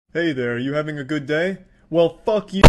Hey there, you having a good day? Well, fuck you.